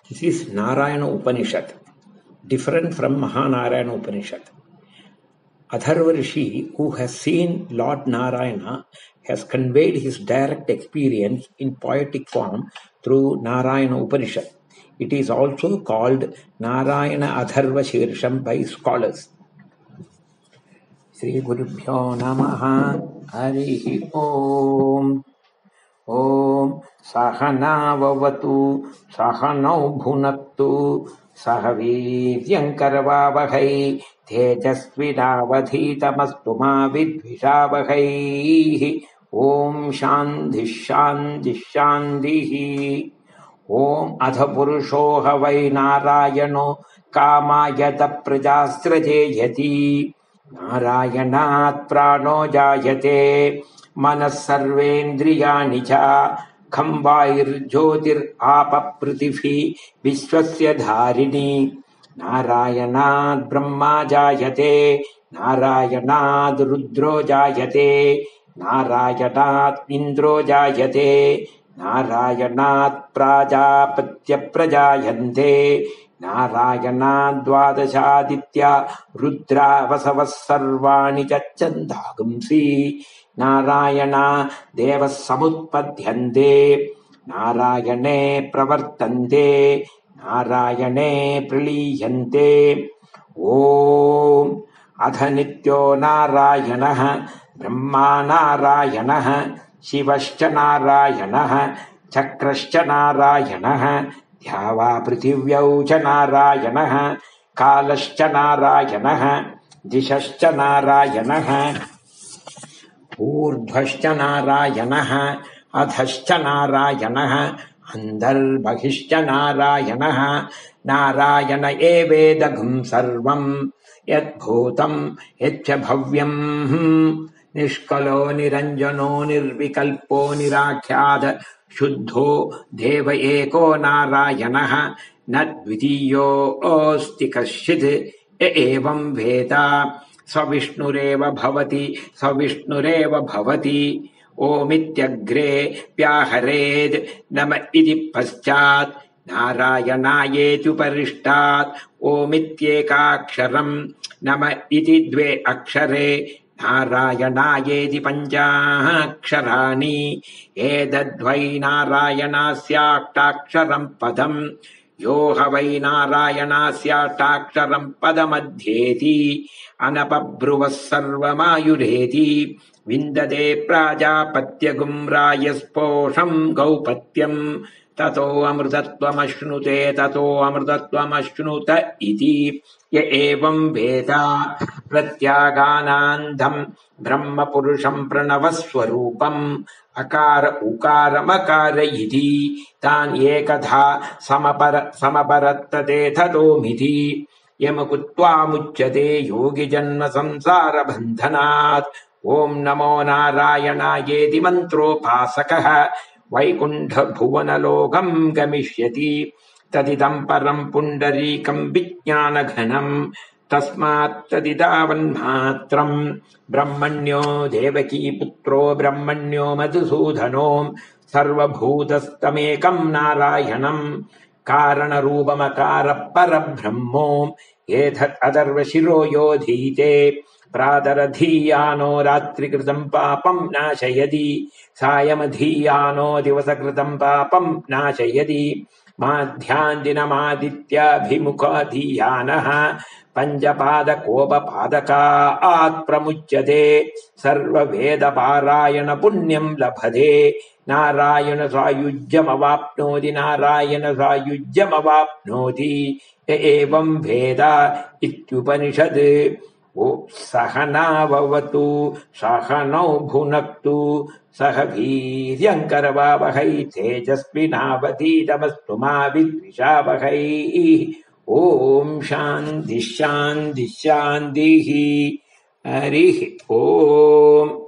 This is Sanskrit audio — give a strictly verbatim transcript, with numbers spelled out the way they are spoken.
This is Narayana Upanishad, different from Mahanarayana Upanishad. Atharva Rishi, who has seen Lord Narayana, has conveyed his direct experience in poetic form through Narayana Upanishad. It is also called Narayana Atharva Shirsham by scholars. Sri Gurubhyo Namaha Harihi Om. Om Sahana Vavatu Sahanau Bhunaktu Sahaviryan Karavavahai Tejasvinavadhitamastu ma vidvishavahai. Om Shanti Shanti Shanti. Om Atha Purusho Havai Narayano Kamayata Prajasrajeyati. Narayanat Prano Jayate Manas Sarvendriyani cha Khamvair Jyotir Apa Prithvi Vishwasya Dharini. Narayanat Brahma Jayate Narayanat Rudro Jayate Narayanat Indro Jayate Narayanat Prajapatya Prajayante Narayana Dvadashaditya Rudra Vasavas Sarvani Chachandagumsi. Narayana Devas Samutpadhyante Narayane Pravartante Narayane Praliyante. Om Adhanityo Narayanaha Brahma Narayanaha Shivascha Narayanaha Chakrascha Narayanaha Dhyava Prithivyav cha Narayanaha Kalascha Narayanaha Dishascha Narayanaha Urdhvascha Narayanaha Adhascha Narayanaha Andarbhahishcha Narayanaha Narayana evedagum sarvam yadbhutam yadcha bhavyam Nishkalo niranjano nirvikalpo nirakhyad Shuddho Deva Eko Narayanaha Nadvitiyo Osti Kashid Evam Veda Savishnureva Bhavati Savishnureva Bhavati Omityagre Pyahared Nama Iti Paschat Narayanayeti Parishtat Omityekaksharam Nama Iti Dve Akshare Narayanayeeti panchaksharani edadvai Narayanasyaaktaksharam padam yo havai Narayanasyaaktaksharam padamadhyeti anapabruvas sarvamayureti vindade prajapatyagum rayasposham gaupatyam tato amrtatvamashnute tato amrtatvamashnute iti ye evam veda pratyaganandham brahma purusham pranavaswarupam akara ukara makara iti tan ekadha samapara samaparattate tadomiti yamakutva muchyate yogi janma samsara bandhanat. Om namo narayanayeeti mantropasakah Vaikuntha bhuvana lokam gamishyati tadidam param pundarikam vijnana ghanam tasmat tadidavan matram brahmanyo devaki putro brahmanyo madhusudhano sarvabhutastamekam narayanam karana rupamakara parabrahmo ethat adarva shiro yodhite Pradaradhiyano ratrikritam papam nashayadi Sayamadhiyano divasakritam papam nashayadi Madhyandinamaditya bhimukadhiyanaha Panjapada kopa padaka at pramuchyate Sarva veda parayana punyam labhade Narayana sayujyam avapnoti Narayana sayujyam avapnoti Evam veda ityupanishad. O Sahana Vavatu Sahanau Bhunaktu Sahaviryan Karavavahai Tejasvinavadhitamastu ma vidvishavahai. Om Shanti Shanti Shanti Harihi Om.